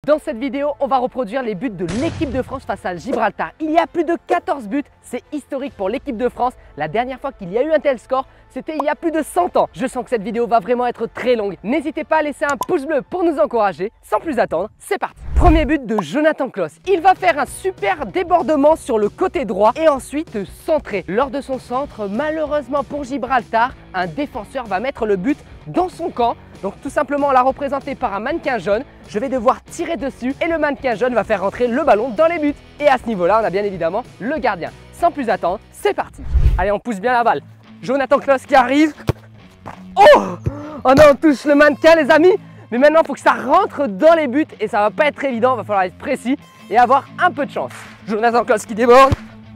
Dans cette vidéo, on va reproduire les buts de l'équipe de France face à Gibraltar. Il y a plus de 14 buts, c'est historique pour l'équipe de France. La dernière fois qu'il y a eu un tel score, c'était il y a plus de 100 ans. Je sens que cette vidéo va vraiment être très longue. N'hésitez pas à laisser un pouce bleu pour nous encourager. Sans plus attendre, c'est parti. Premier but de Jonathan Klaus. Il va faire un super débordement sur le côté droit et ensuite centrer. Lors de son centre, malheureusement pour Gibraltar, un défenseur va mettre le but dans son camp. Donc tout simplement la représenter par un mannequin jaune, je vais devoir tirer dessus et le mannequin jaune va faire rentrer le ballon dans les buts. Et à ce niveau-là, on a bien évidemment le gardien. Sans plus attendre, c'est parti. Allez, on pousse bien la balle. Jonathan Klaus qui arrive. Oh non, on touche le mannequin les amis. Mais maintenant, il faut que ça rentre dans les buts et ça va pas être évident. Il va falloir être précis et avoir un peu de chance. Jonathan Klaus qui déborde.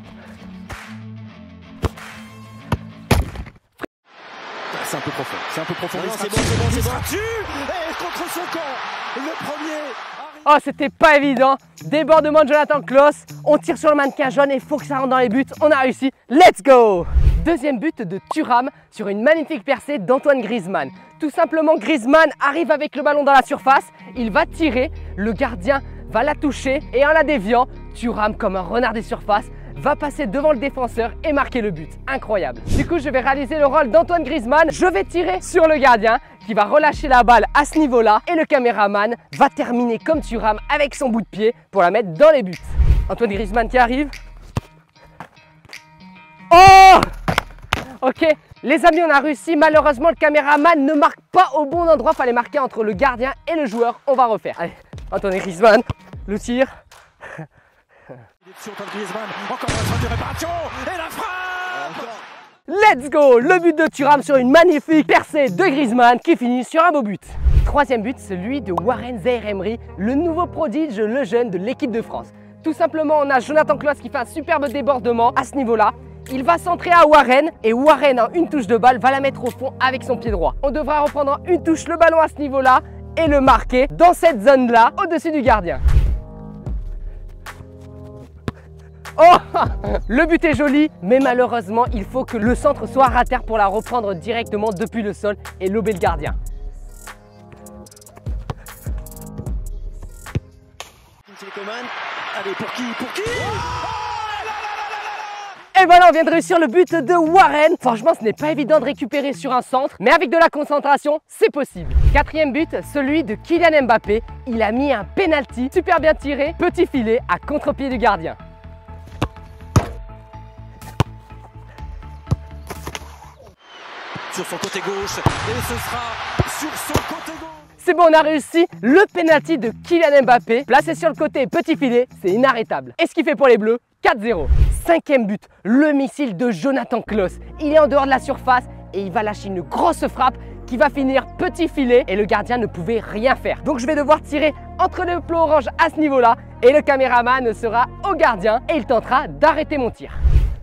C'est un peu profond, c'est un peu profond. C'est bon, c'est bon. Et contre son camp, le premier. Oh, c'était pas évident. Débordement de Jonathan Klaus. On tire sur le mannequin jaune et il faut que ça rentre dans les buts. On a réussi. Let's go! Deuxième but de Thuram sur une magnifique percée d'Antoine Griezmann. Tout simplement, Griezmann arrive avec le ballon dans la surface. Il va tirer. Le gardien va la toucher. Et en la déviant, Thuram, comme un renard des surfaces, va passer devant le défenseur et marquer le but. Incroyable. Du coup, je vais réaliser le rôle d'Antoine Griezmann. Je vais tirer sur le gardien qui va relâcher la balle à ce niveau-là et le caméraman va terminer comme Thuram avec son bout de pied pour la mettre dans les buts. Antoine Griezmann qui arrive. Oh! Ok, les amis, on a réussi. Malheureusement, le caméraman ne marque pas au bon endroit. Il fallait marquer entre le gardien et le joueur. On va refaire. Allez, Antoine Griezmann, le tir. Antoine Griezmann, encore une phase de réparation et la frappe. Let's go! Le but de Thuram sur une magnifique percée de Griezmann qui finit sur un beau but. Troisième but, celui de Warren Zaïre-Emery, le nouveau prodige, le jeune de l'équipe de France. Tout simplement, on a Jonathan Klaus qui fait un superbe débordement à ce niveau-là. Il va centrer à Warren et Warren, en une touche de balle, va la mettre au fond avec son pied droit. On devra reprendre en une touche le ballon à ce niveau-là et le marquer dans cette zone-là, au-dessus du gardien. Oh! Le but est joli, mais malheureusement, il faut que le centre soit à terre pour la reprendre directement depuis le sol et lober le gardien. Allez, pour qui? Et voilà, on vient de réussir le but de Warren. Franchement, ce n'est pas évident de récupérer sur un centre, mais avec de la concentration, c'est possible. Quatrième but, celui de Kylian Mbappé. Il a mis un penalty, super bien tiré, petit filet à contre-pied du gardien. Sur son côté gauche, et ce sera sur son côté gauche. C'est bon, on a réussi le penalty de Kylian Mbappé. Placé sur le côté, petit filet, c'est inarrêtable. Et ce qui fait pour les Bleus, 4-0. Cinquième but, le missile de Jonathan Klaus. Il est en dehors de la surface et il va lâcher une grosse frappe qui va finir petit filet et le gardien ne pouvait rien faire. Donc je vais devoir tirer entre le plot orange à ce niveau-là et le caméraman sera au gardien et il tentera d'arrêter mon tir.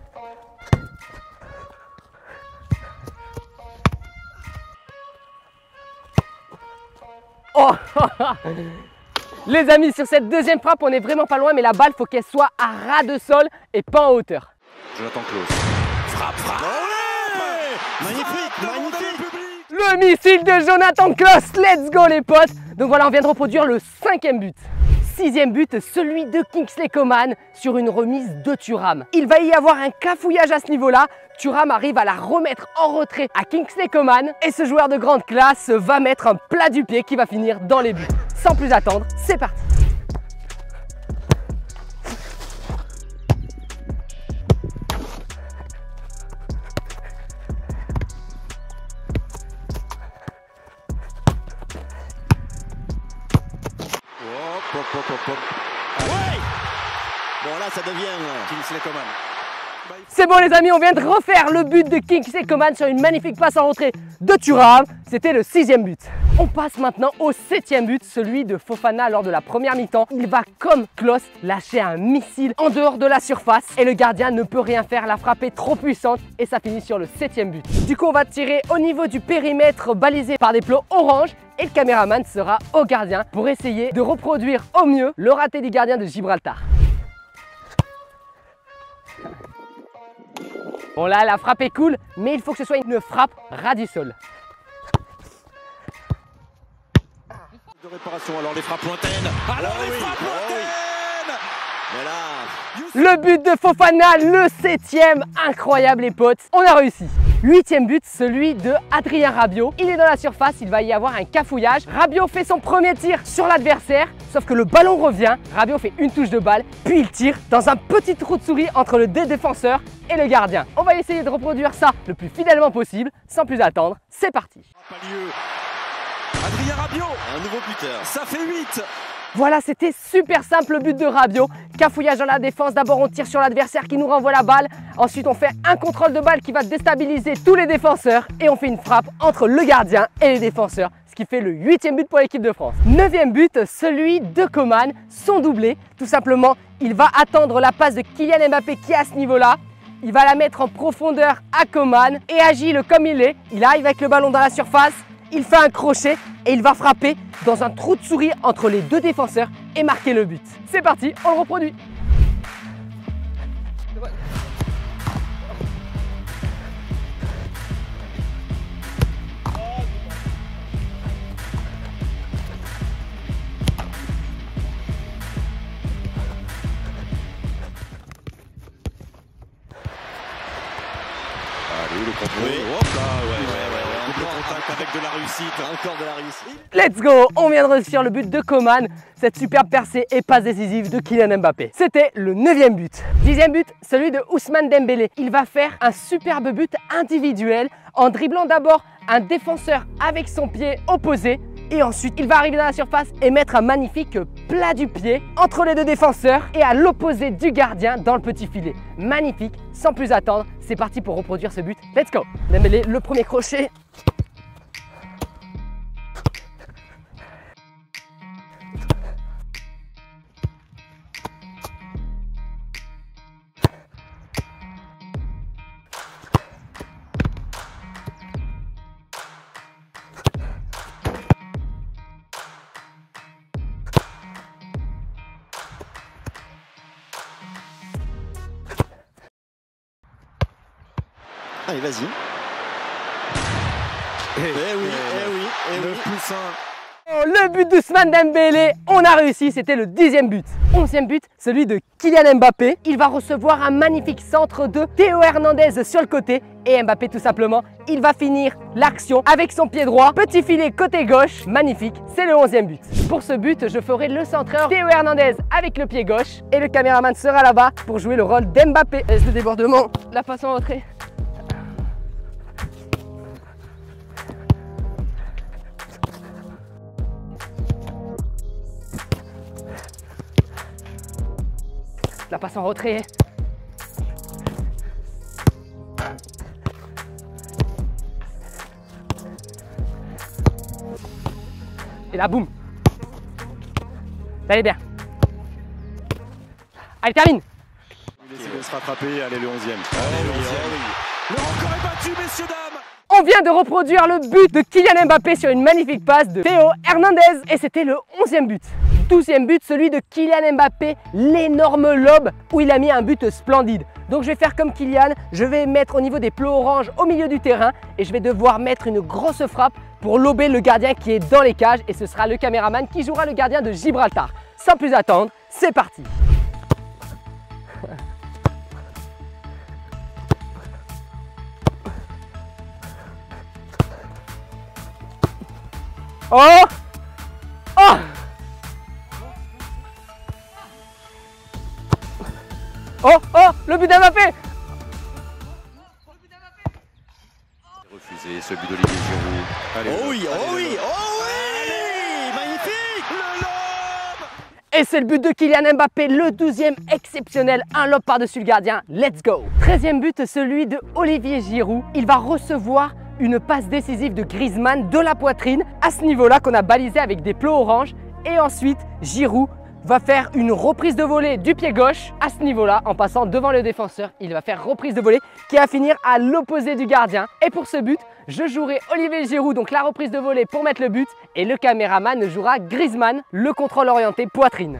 Oh! Les amis, sur cette deuxième frappe, on est vraiment pas loin, mais la balle, faut qu'elle soit à ras de sol et pas en hauteur. Jonathan Klaus. Frappe. Magnifique. Le missile de Jonathan Klaus, let's go les potes. Donc voilà, on vient de reproduire le cinquième but. Sixième but, celui de Kingsley Coman sur une remise de Thuram. Il va y avoir un cafouillage à ce niveau-là. Thuram arrive à la remettre en retrait à Kingsley Coman et ce joueur de grande classe va mettre un plat du pied qui va finir dans les buts. Sans plus attendre, c'est parti. Hop. Ouais. Bon là ça devient Kingsley Coman. C'est bon les amis, on vient de refaire le but de Kingsley Coman sur une magnifique passe en retrait de Thuram. C'était le sixième but. On passe maintenant au septième but, celui de Fofana lors de la première mi-temps. Il va comme Klaus lâcher un missile en dehors de la surface et le gardien ne peut rien faire. La frappe est trop puissante et ça finit sur le septième but. Du coup on va tirer au niveau du périmètre balisé par des plots orange et le caméraman sera au gardien pour essayer de reproduire au mieux le raté du gardien de Gibraltar. Bon là, la frappe est cool, mais il faut que ce soit une frappe ras du sol. Réparation, alors les frappes lointaines. Alors les frappes lointaines. Mais là... Le but de Fofana, le 7e, incroyable les potes, on a réussi. 8e but, celui de Adrien Rabiot. Il est dans la surface, il va y avoir un cafouillage. Rabiot fait son premier tir sur l'adversaire, sauf que le ballon revient. Rabiot fait une touche de balle, puis il tire dans un petit trou de souris entre le défenseur et le gardien. On va essayer de reproduire ça le plus fidèlement possible. Sans plus attendre, c'est parti. Adrien Rabiot, Un nouveau buteur. ça fait 8. Voilà, c'était super simple le but de Rabiot. Cafouillage dans la défense, d'abord on tire sur l'adversaire qui nous renvoie la balle. Ensuite on fait un contrôle de balle qui va déstabiliser tous les défenseurs. Et on fait une frappe entre le gardien et les défenseurs. Ce qui fait le 8e but pour l'équipe de France. 9e but, celui de Coman, son doublé. Tout simplement, il va attendre la passe de Kylian Mbappé qui est à ce niveau-là. Il va la mettre en profondeur à Coman et agit comme il est. Il arrive avec le ballon dans la surface. Il fait un crochet et il va frapper dans un trou de souris entre les deux défenseurs et marquer le but. C'est parti, on le reproduit. Allez, le contrôle. Oui. Hop là, double contact avec de la réussite. Encore de la réussite. Let's go! On vient de réussir le but de Coman, cette superbe percée et passe décisive de Kylian Mbappé. C'était le 9e but. 10e but, celui de Ousmane Dembélé. Il va faire un superbe but individuel en dribblant d'abord un défenseur avec son pied opposé. Et ensuite, il va arriver dans la surface et mettre un magnifique plat du pied entre les deux défenseurs et à l'opposé du gardien dans le petit filet. Magnifique, sans plus attendre, c'est parti pour reproduire ce but. Let's go! Dembélé, le premier crochet. Allez, vas-y. Eh oui. 9+1. Oh, le but d'Ousmane Dembélé, on a réussi, c'était le 10e but. 11e but, celui de Kylian Mbappé. Il va recevoir un magnifique centre de Théo Hernandez sur le côté. Et Mbappé tout simplement, il va finir l'action avec son pied droit. Petit filet côté gauche, magnifique, c'est le 11e but. Pour ce but, je ferai le centreur Théo Hernandez avec le pied gauche. Et le caméraman sera là-bas pour jouer le rôle d'Mbappé. Laisse le débordement, la passe en retrait. La passe en retrait. Et là, boum. Allez bien. Allez, termine. Il essaie de se rattraper. Allez, le 11e. Le record est battu, messieurs, dames. On vient de reproduire le but de Kylian Mbappé sur une magnifique passe de Théo Hernandez. Et c'était le 11e but. 12e but, celui de Kylian Mbappé, l'énorme lob où il a mis un but splendide. Donc je vais faire comme Kylian, je vais mettre au niveau des plots orange au milieu du terrain et je vais devoir mettre une grosse frappe pour lober le gardien qui est dans les cages et ce sera le caméraman qui jouera le gardien de Gibraltar. Sans plus attendre, c'est parti. Oh! Oh! Oh, oh, le but d'Mbappé! Refusé ce but d'Olivier Giroud. Allez, Oh oui, oh oui, oh oui. Magnifique. Le lob. Et c'est le but de Kylian Mbappé, le 12e exceptionnel, un lob par-dessus le gardien, let's go! 13e but, celui de Olivier Giroud. Il va recevoir une passe décisive de Griezmann de la poitrine, à ce niveau-là qu'on a balisé avec des plots orange. Et ensuite, Giroud va faire une reprise de volée du pied gauche à ce niveau-là en passant devant le défenseur. Il va faire reprise de volée qui va finir à l'opposé du gardien. Et pour ce but, je jouerai Olivier Giroud, donc la reprise de volée pour mettre le but. Et le caméraman jouera Griezmann, le contrôle orienté poitrine.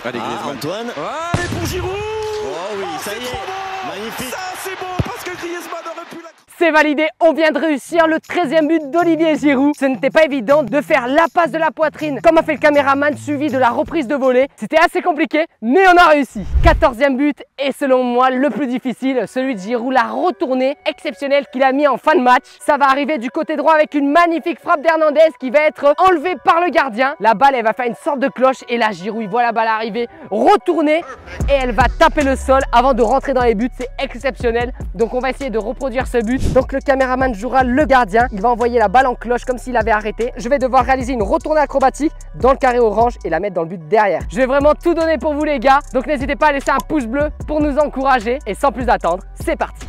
Allez, Griezmann. Antoine. Allez pour Giroud. Oh oui, ça y est. Bon. Magnifique. Ça c'est bon parce que Griezmann aurait pu la... C'est validé, on vient de réussir le 13e but d'Olivier Giroud. Ce n'était pas évident de faire la passe de la poitrine comme a fait le caméraman suivi de la reprise de volée. C'était assez compliqué, mais on a réussi. 14e but et selon moi le plus difficile, celui de Giroud, la retournée exceptionnelle qu'il a mis en fin de match. Ça va arriver du côté droit avec une magnifique frappe d'Hernandez qui va être enlevée par le gardien. La balle, elle va faire une sorte de cloche et là Giroud, il voit la balle arriver, retourner et elle va taper le sol avant de rentrer dans les buts. C'est exceptionnel. Donc on va essayer de reproduire ce but. Donc le caméraman jouera le gardien, il va envoyer la balle en cloche comme s'il avait arrêté. Je vais devoir réaliser une retournée acrobatique dans le carré orange et la mettre dans le but derrière. Je vais vraiment tout donner pour vous les gars, donc n'hésitez pas à laisser un pouce bleu pour nous encourager. Et sans plus attendre, c'est parti.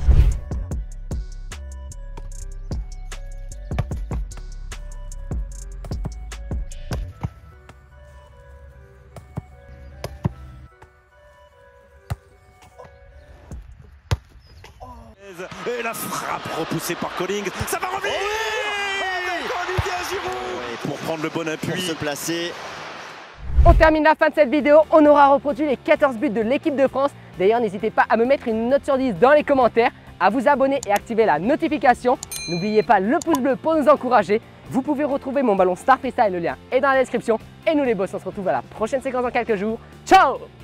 Et la frappe repoussée par Collings. Ça va revenir. Avec Olivier Giroud pour prendre le bon appui. Pour se placer. On termine la fin de cette vidéo, on aura reproduit les 14 buts de l'équipe de France. D'ailleurs, n'hésitez pas à me mettre une note sur 10 dans les commentaires, à vous abonner et activer la notification. N'oubliez pas le pouce bleu pour nous encourager. Vous pouvez retrouver mon ballon Star Freestyle, le lien est dans la description. Et nous les boss, on se retrouve à la prochaine séquence dans quelques jours. Ciao!